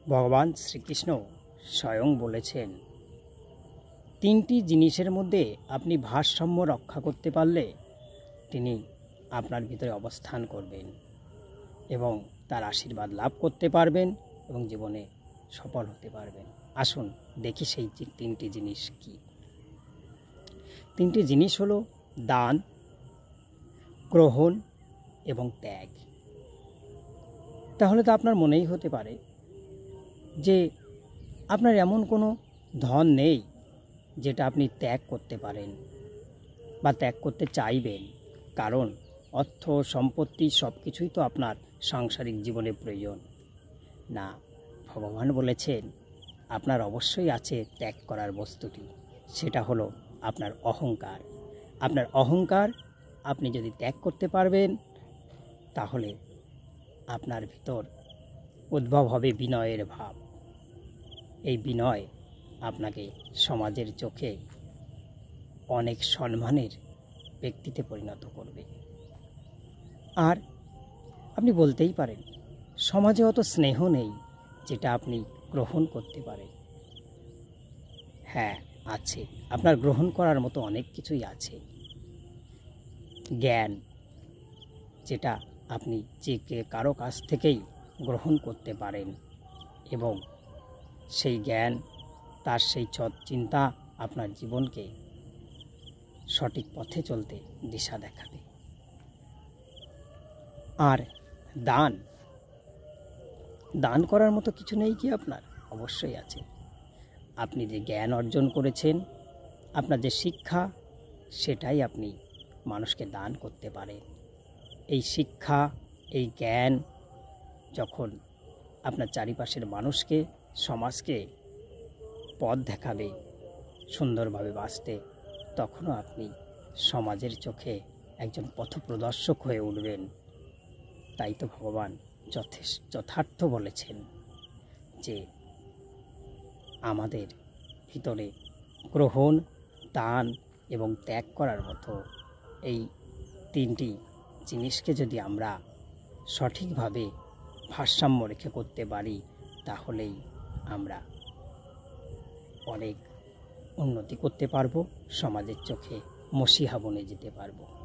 ভগবান শ্রীকৃষ্ণ স্বয়ং বলেছেন, তিনটি জিনিসের মধ্যে আপনি ভারসাম্য রক্ষা করতে পারলে তিনি আপনার ভিতরে অবস্থান করবেন এবং তার আশীর্বাদ লাভ করতে পারবেন এবং জীবনে সফল হতে পারবেন। আসুন দেখি সেই তিনটি জিনিস কি। তিনটি জিনিস হলো দান, গ্রহণ এবং ত্যাগ। তাহলে তো আপনার মনেই হতে পারে যে আপনার এমন কোনো ধন নেই যেটা আপনি ত্যাগ করতে পারেন বা ত্যাগ করতে চাইবেন, কারণ অর্থ সম্পত্তি সব কিছুই তো আপনার সাংসারিক জীবনে প্রয়োজন। না, ভগবান বলেছেন আপনার অবশ্যই আছে ত্যাগ করার বস্তুটি, সেটা হলো আপনার অহংকার। আপনার অহংকার আপনি যদি ত্যাগ করতে পারবেন তাহলে আপনার ভিতর উদ্ভব হবে বিনয়ের ভাব। এই বিনয় আপনাকে সমাজের চোখে অনেক সম্মানের ব্যক্তিতে পরিণত করবে। আর আপনি বলতেই পারেন, সমাজে অত স্নেহ নেই যেটা আপনি গ্রহণ করতে পারেন। হ্যাঁ, আছে, আপনার গ্রহণ করার মতো অনেক কিছুই আছে। জ্ঞান, যেটা আপনি যে কারো কাছ থেকেই গ্রহণ করতে পারেন এবং সেই জ্ঞান, তার সেই চিন্তা আপনার জীবনকে সঠিক পথে চলতে দিশা দেখাবে। আর দান, দান করার মতো কিছু নেই কি আপনার? অবশ্যই আছে। আপনি যে জ্ঞান অর্জন করেছেন, আপনার যে শিক্ষা, সেটাই আপনি মানুষকে দান করতে পারেন। এই শিক্ষা, এই জ্ঞান যখন আপনার চারিপাশের মানুষকে, সমাজকে পথ দেখাবে সুন্দরভাবে বাঁচতে, তখনও আপনি সমাজের চোখে একজন পথপ্রদর্শক হয়ে উঠবেন। তাই তো ভগবান যথার্থ বলেছেন যে আমাদের ভিতরে গ্রহণ, দান এবং ত্যাগ করার মতো এই তিনটি জিনিসকে যদি আমরা সঠিকভাবে ভারসাম্য রেখে করতে পারি, তাহলেই আমরা অনেক উন্নতি করতে পারবো, সমাজের চোখে মসিহা বনে যেতে পারবো।